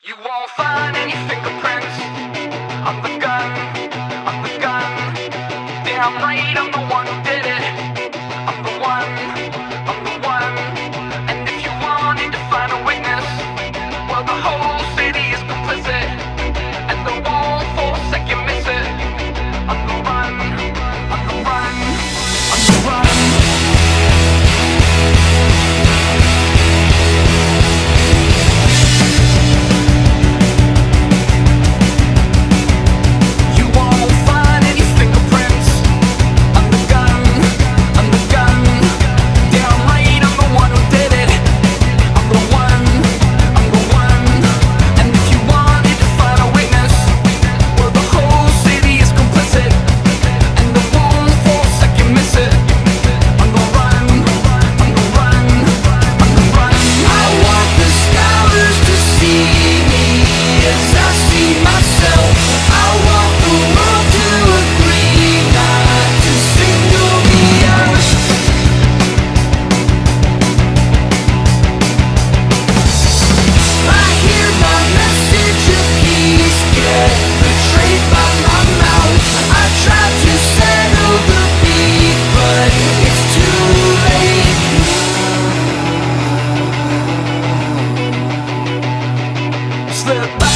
You won't find any fingerprints on the gun, on the gun. Damn right, I'm the one who did it. I'm the one, I'm the one. And if you wanted to find a witness, well, the whole city is complicit, and they won't for a second miss it. On the run, on the run, on the run. Slip